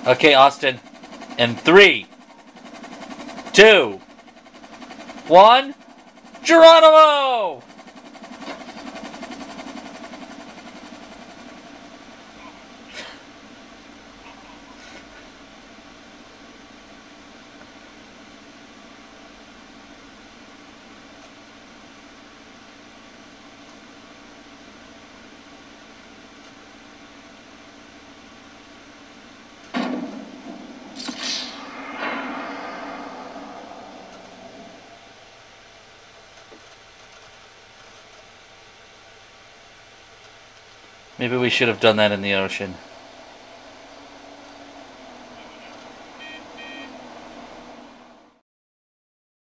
Okay, Austin. In 3, 2, 1. Geronimo! Maybe we should have done that in the ocean.